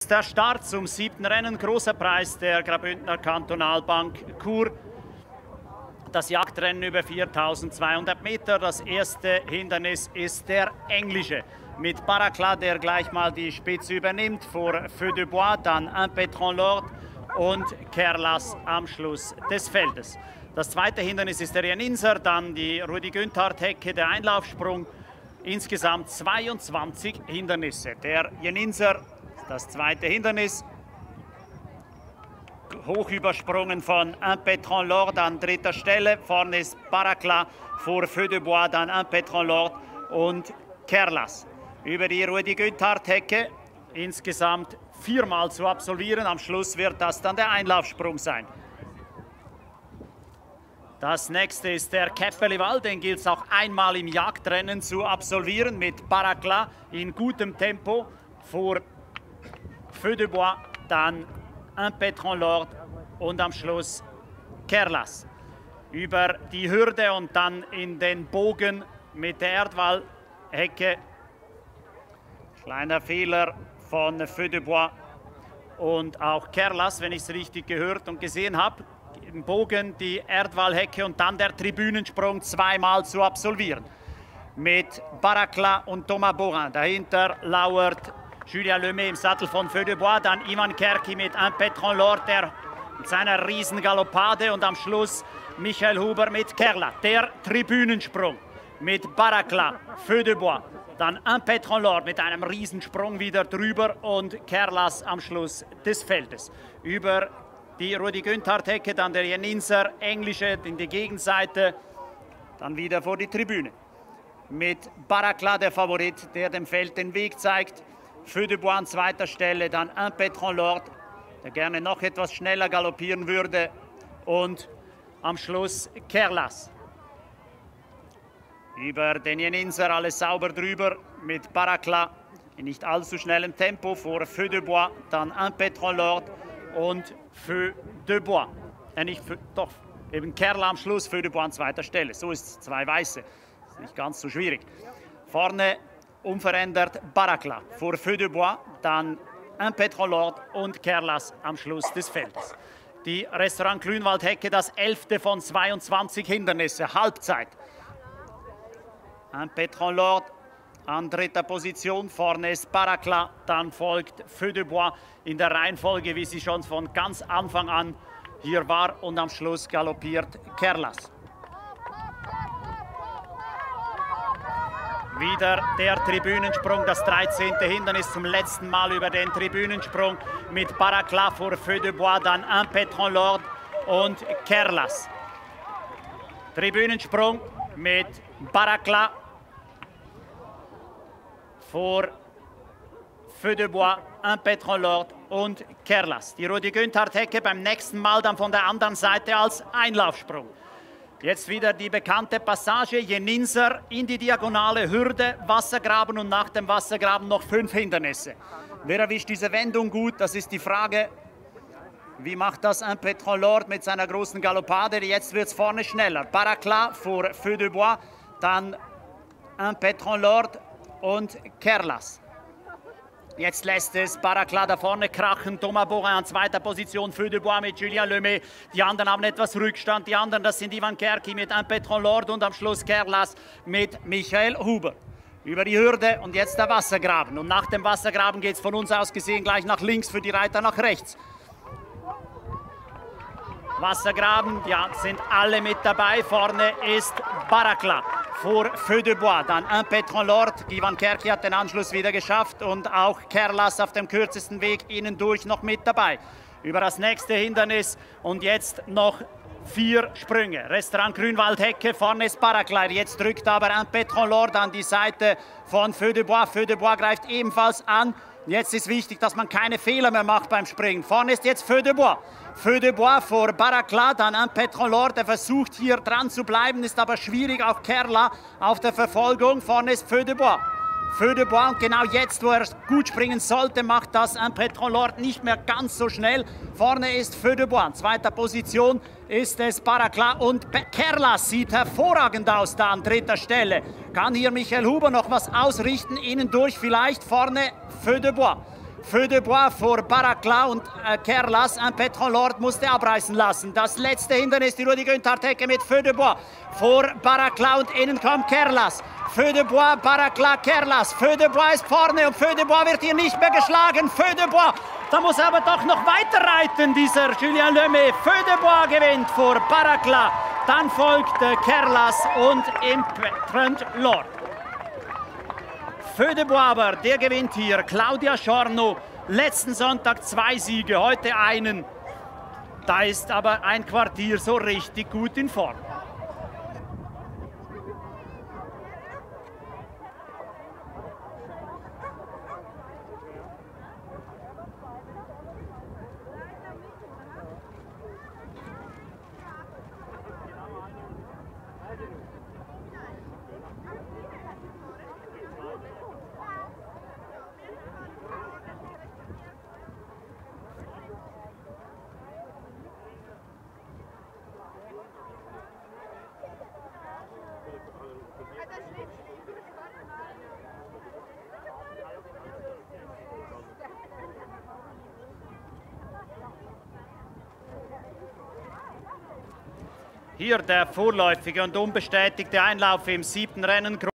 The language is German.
Der Start zum 7. Rennen, großer Preis der Graubündner Kantonalbank Chur. Das Jagdrennen über 4200 Meter. Das erste Hindernis ist der englische. Mit Baracla, der gleich mal die Spitze übernimmt, vor Feu de Bois, dann Un Pétron Lord und Kerlas am Schluss des Feldes. Das zweite Hindernis ist der Jeninser, dann die Rudi Günthard-Hecke, der Einlaufsprung. Insgesamt 22 Hindernisse. Der Jeninser, das zweite Hindernis, hoch übersprungen von Un Pétron Lord an dritter Stelle. Vorne ist Baracla, vor Feu de Bois, dann Un Pétron Lord und Kerlas. Über die Rudi Günthard-Hecke insgesamt 4-mal zu absolvieren. Am Schluss wird das dann der Einlaufsprung sein. Das nächste ist der Käppeliwall, den gilt es auch einmal im Jagdrennen zu absolvieren mit Baracla in gutem Tempo vor Feu de Bois, dann Un Pétron Lord und am Schluss Kerlas. Über die Hürde und dann in den Bogen mit der Erdwallhecke. Kleiner Fehler von Feu de Bois und auch Kerlas, wenn ich es richtig gehört und gesehen habe. Im Bogen die Erdwallhecke und dann der Tribünensprung 2-mal zu absolvieren. Mit Baracla und Thomas Borin. Dahinter lauert Julien Lemay im Sattel von Feu de Bois, dann Ivan Kerki mit Un Pétron Lord, der mit seiner Riesengaloppade, und am Schluss Michael Huber mit Kerla. Der Tribünensprung mit Baracla, Feu de Bois, dann Un Pétron Lord mit einem Riesensprung wieder drüber und Kerlas am Schluss des Feldes. Über die Rudi Günthard-Hecke, dann der Jeninser, englische in die Gegenseite, dann wieder vor die Tribüne. Mit Baracla der Favorit, der dem Feld den Weg zeigt. Feu de Bois an zweiter Stelle, dann Un Pétron Lord, der gerne noch etwas schneller galoppieren würde, und am Schluss Kerlas. Über den Jeninser alles sauber drüber mit Baracla in nicht allzu schnellem Tempo vor Feu de Bois, dann Un Pétron Lord und Feu de Bois. Doch, eben Kerla am Schluss, Feu de Bois an zweiter Stelle. So ist es, zwei Weiße. Ist nicht ganz so schwierig. Vorne unverändert Baracla vor Feu de Bois, dann Un Pétron Lord und Kerlas am Schluss des Feldes. Die Restaurant Grünwald-Hecke, das 11. von 22 Hindernisse, Halbzeit. Un Pétron Lord an dritter Position, vorne ist Baracla, dann folgt Feu de Bois in der Reihenfolge, wie sie schon von ganz Anfang an hier war, und am Schluss galoppiert Kerlas. Wieder der Tribünensprung, das 13. Hindernis, zum letzten Mal über den Tribünensprung mit Baracla vor Feu de Bois, dann Un Pétron Lord und Kerlas. Tribünensprung mit Baracla vor Feu de Bois, Un Pétron Lord und Kerlas. Die Rudi Günthard-Hecke beim nächsten Mal dann von der anderen Seite als Einlaufsprung. Jetzt wieder die bekannte Passage, Jeninser in die diagonale Hürde, Wassergraben und nach dem Wassergraben noch 5 Hindernisse. Wer erwischt diese Wendung gut? Das ist die Frage. Wie macht das Un Pétron Lord mit seiner großen Galoppade? Jetzt wird es vorne schneller. Baracla vor Feu de Bois, dann Un Pétron Lord und Kerlas. Jetzt lässt es Baracla da vorne krachen, Thomas Borin an zweiter Position, Feu de Bois mit Julien Lemay. Die anderen haben etwas Rückstand, die anderen, das sind Ivan Kerki mit Un Pétron Lord und am Schluss Kerlas mit Michael Huber. Über die Hürde und jetzt der Wassergraben. Und nach dem Wassergraben geht es von uns aus gesehen gleich nach links, für die Reiter nach rechts. Wassergraben, ja, sind alle mit dabei. Vorne ist Baracla vor Feu de Bois, dann Un Pétron Lord. Ivan Kerki hat den Anschluss wieder geschafft und auch Kerlas auf dem kürzesten Weg innen durch noch mit dabei. Über das nächste Hindernis und jetzt noch 4 Sprünge. Restaurant Grünwald-Hecke, vorne ist Baracla. Jetzt drückt aber Un Pétron Lord an die Seite von Feu de Bois. Feu de Bois greift ebenfalls an. Jetzt ist wichtig, dass man keine Fehler mehr macht beim Springen. Vorne ist jetzt Feu de Bois. Feu de Bois vor Baracla, dann Un Pétron Lord, der versucht hier dran zu bleiben, ist aber schwierig. Auch Kerla auf der Verfolgung. Vorne ist Feu de Bois. Feu de Bois, und genau jetzt, wo er gut springen sollte, macht das Un Pétron Lord nicht mehr ganz so schnell. Vorne ist Feu de Bois. In zweiter Position ist es Baracla und Kerlas sieht hervorragend aus da an dritter Stelle. Kann hier Michael Huber noch was ausrichten? Innen durch vielleicht, vorne Feu de Bois. Feu de Bois vor Baracla und Kerlas. Ein Petron Lord musste abreißen lassen. Das letzte Hindernis, die Rudi Günther-Hecke mit Feu de Bois vor Baracla und innen kommt Kerlas. Feu de Bois, Baracla, Kerlas. Feu de Bois ist vorne und Feu de Bois wird hier nicht mehr geschlagen. Feu de Bois, da muss er aber doch noch weiter reiten, dieser Julien Lemay. Feu de Bois gewinnt vor Baracla. Dann folgt Kerlas und Impetrant Lord. Feu de Bois aber, der gewinnt hier. Claudia Giorno, letzten Sonntag 2 Siege, heute einen. Da ist aber ein Quartier so richtig gut in Form. Hier der vorläufige und unbestätigte Einlauf im 7. Rennen.